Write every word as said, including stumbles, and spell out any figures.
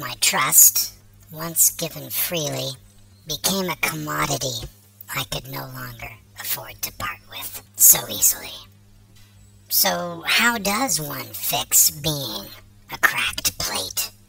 My trust, once given freely, became a commodity I could no longer afford to part with so easily. So how does one fix being a cracked plate?